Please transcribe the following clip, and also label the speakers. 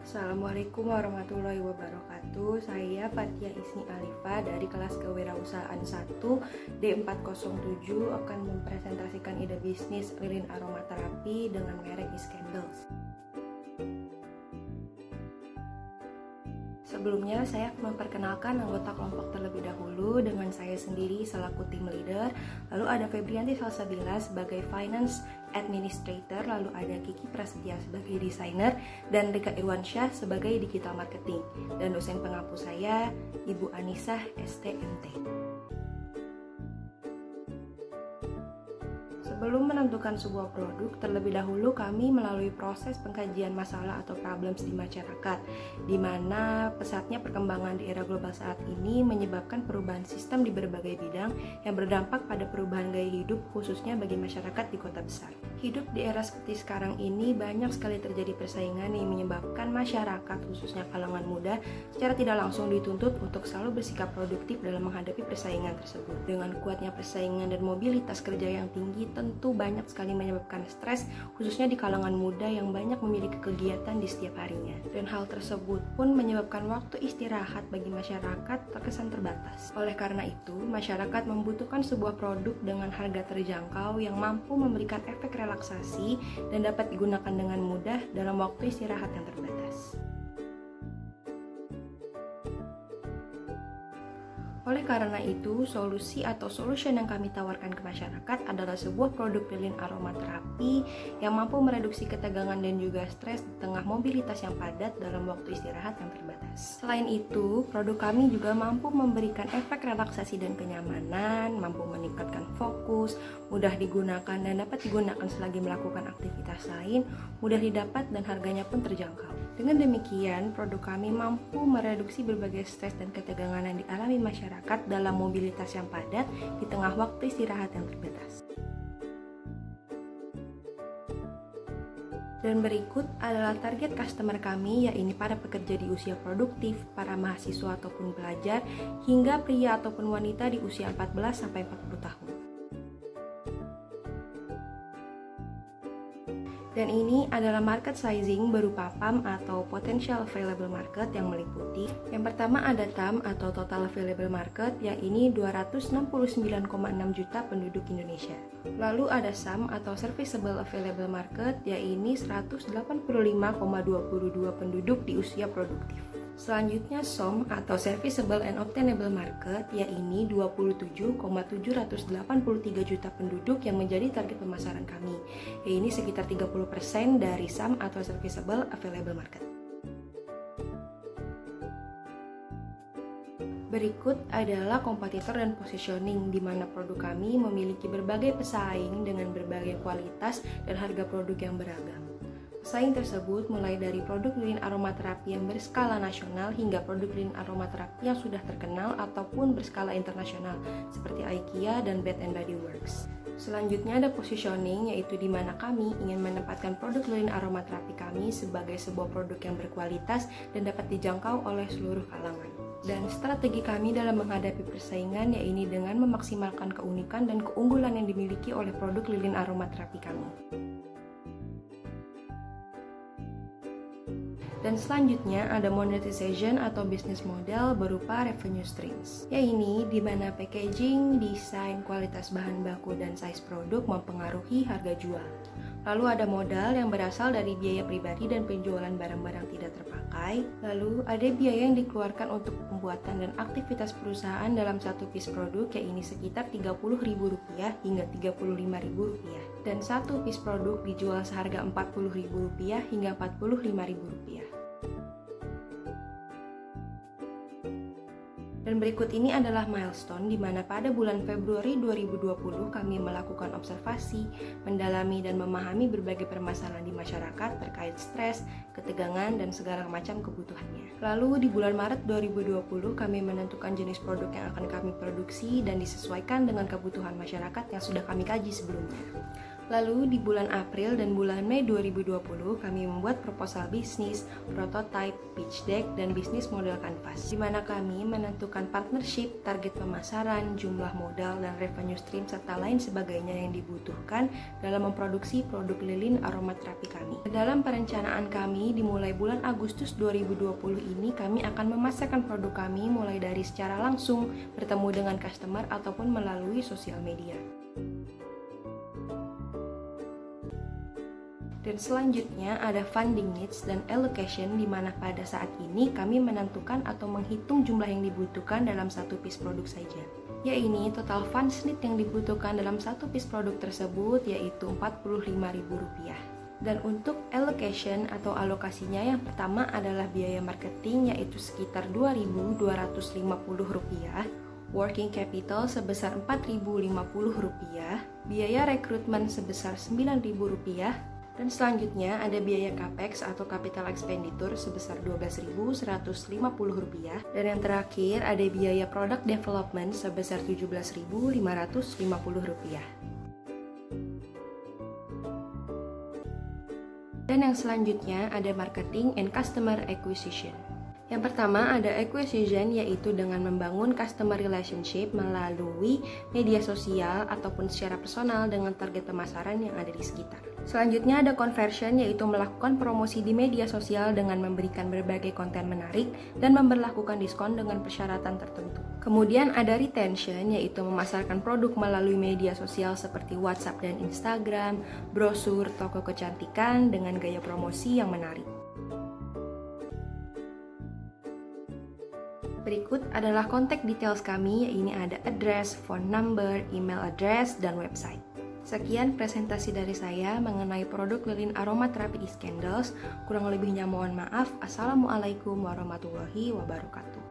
Speaker 1: Assalamualaikum warahmatullahi wabarakatuh. Saya Fatia Isni Alifa dari kelas Kewirausahaan 1 D407 akan mempresentasikan ide bisnis lilin aromaterapi dengan merek Iskandels. Sebelumnya saya akan memperkenalkan anggota kelompok terlebih dahulu dengan saya sendiri selaku tim leader, lalu ada Febrianti Salsabila sebagai finance administrator, lalu ada Kiki Prasetya sebagai desainer, dan Rika Irwansyah sebagai digital marketing. Dan dosen pengampu saya Ibu Anisah STMT. Sebelum menentukan sebuah produk, terlebih dahulu kami melalui proses pengkajian masalah atau problems di masyarakat, di mana pesatnya perkembangan di era global saat ini menyebabkan perubahan sistem di berbagai bidang yang berdampak pada perubahan gaya hidup, khususnya bagi masyarakat di kota besar. Hidup di era seperti sekarang ini banyak sekali terjadi persaingan yang menyebabkan masyarakat, khususnya kalangan muda, secara tidak langsung dituntut untuk selalu bersikap produktif dalam menghadapi persaingan tersebut. Dengan kuatnya persaingan dan mobilitas kerja yang tinggi, tentu banyak sekali menyebabkan stres, khususnya di kalangan muda yang banyak memiliki kegiatan di setiap harinya. Dan hal tersebut pun menyebabkan waktu istirahat bagi masyarakat terkesan terbatas. Oleh karena itu, masyarakat membutuhkan sebuah produk dengan harga terjangkau yang mampu memberikan efek relaksasi dan dapat digunakan dengan mudah dalam waktu istirahat yang terbatas. Oleh karena itu, solusi atau solution yang kami tawarkan ke masyarakat adalah sebuah produk lilin aromaterapi yang mampu mereduksi ketegangan dan juga stres di tengah mobilitas yang padat dalam waktu istirahat yang terbatas. Selain itu, produk kami juga mampu memberikan efek relaksasi dan kenyamanan, mampu meningkatkan fokus, mudah digunakan dan dapat digunakan selagi melakukan aktivitas lain, mudah didapat dan harganya pun terjangkau. Dengan demikian, produk kami mampu mereduksi berbagai stres dan ketegangan yang dialami masyarakat dalam mobilitas yang padat di tengah waktu istirahat yang terbatas. Dan berikut adalah target customer kami, yaitu para pekerja di usia produktif, para mahasiswa ataupun pelajar, hingga pria ataupun wanita di usia 14-40 tahun. Dan ini adalah market sizing berupa PAM atau Potential Available Market yang meliputi. Yang pertama ada TAM atau Total Available Market, yaitu 269,6 juta penduduk Indonesia. Lalu ada SAM atau Serviceable Available Market, yaitu 185,22 penduduk di usia produktif. Selanjutnya SOM atau Serviceable and Obtainable Market, yaitu 27,783 juta penduduk yang menjadi target pemasaran kami, yaitu sekitar 30% dari SAM atau Serviceable Available Market. Berikut adalah kompetitor dan positioning, di mana produk kami memiliki berbagai pesaing dengan berbagai kualitas dan harga produk yang beragam. Pesaing tersebut mulai dari produk lilin aromaterapi yang berskala nasional hingga produk lilin aromaterapi yang sudah terkenal ataupun berskala internasional seperti IKEA dan Bath & Body Works. Selanjutnya ada positioning, yaitu di mana kami ingin menempatkan produk lilin aromaterapi kami sebagai sebuah produk yang berkualitas dan dapat dijangkau oleh seluruh kalangan. Dan strategi kami dalam menghadapi persaingan yaitu dengan memaksimalkan keunikan dan keunggulan yang dimiliki oleh produk lilin aromaterapi kami. Dan selanjutnya ada monetization atau business model berupa revenue streams, yaitu di mana packaging, desain, kualitas bahan baku, dan size produk mempengaruhi harga jual. Lalu ada modal yang berasal dari biaya pribadi dan penjualan barang-barang tidak terpakai. Lalu ada biaya yang dikeluarkan untuk pembuatan dan aktivitas perusahaan dalam satu piece produk, yaitu sekitar Rp30.000 hingga Rp35.000. Dan satu piece produk dijual seharga Rp40.000 hingga Rp45.000. Dan berikut ini adalah milestone di mana pada bulan Februari 2020 kami melakukan observasi, mendalami dan memahami berbagai permasalahan di masyarakat terkait stres, ketegangan, dan segala macam kebutuhannya. Lalu di bulan Maret 2020 kami menentukan jenis produk yang akan kami produksi dan disesuaikan dengan kebutuhan masyarakat yang sudah kami kaji sebelumnya. Lalu di bulan April dan bulan Mei 2020 kami membuat proposal bisnis, prototype, pitch deck, dan bisnis model kanvas, di mana kami menentukan partnership, target pemasaran, jumlah modal, dan revenue stream serta lain sebagainya yang dibutuhkan dalam memproduksi produk lilin aromaterapi kami. Dalam perencanaan kami dimulai bulan Agustus 2020 ini kami akan memasarkan produk kami mulai dari secara langsung bertemu dengan customer ataupun melalui sosial media. Dan selanjutnya ada funding needs dan allocation, di mana pada saat ini kami menentukan atau menghitung jumlah yang dibutuhkan dalam satu piece produk saja. Yaitu total funds need yang dibutuhkan dalam satu piece produk tersebut yaitu Rp45.000. Dan untuk allocation atau alokasinya yang pertama adalah biaya marketing yaitu sekitar Rp2.250, working capital sebesar Rp4.050, biaya rekrutmen sebesar Rp9.000, dan selanjutnya ada biaya capex atau capital expenditure sebesar Rp12.150, dan yang terakhir ada biaya product development sebesar Rp17.550. Dan yang selanjutnya ada marketing and customer acquisition. Yang pertama ada acquisition, yaitu dengan membangun customer relationship melalui media sosial ataupun secara personal dengan target pemasaran yang ada di sekitar. Selanjutnya ada conversion, yaitu melakukan promosi di media sosial dengan memberikan berbagai konten menarik dan memberlakukan diskon dengan persyaratan tertentu. Kemudian ada retention, yaitu memasarkan produk melalui media sosial seperti WhatsApp dan Instagram, brosur, toko kecantikan dengan gaya promosi yang menarik. Berikut adalah kontak details kami, yaitu ada address, phone number, email address, dan website. Sekian presentasi dari saya mengenai produk lilin aromaterapi Iskandels. Kurang lebihnya mohon maaf. Assalamualaikum warahmatullahi wabarakatuh.